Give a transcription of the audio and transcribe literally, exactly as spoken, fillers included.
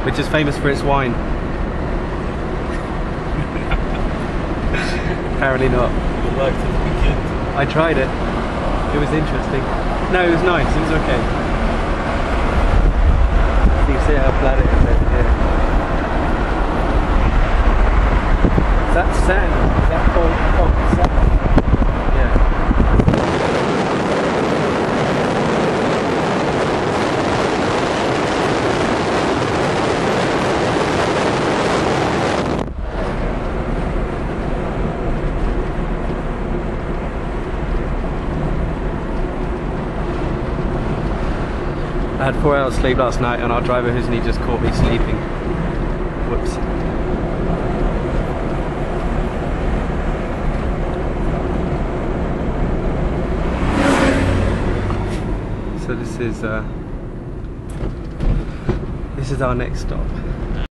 which is famous for its wine. Apparently not. You liked it weekend? I tried it. It was interesting. No, it was nice. It was okay. You see how flat it is over here. Is that sand? Is that cold, cold sand? Yeah. I had four hours sleep last night and our driver Husni just caught me sleeping. Whoops. So this is uh, this is our next stop.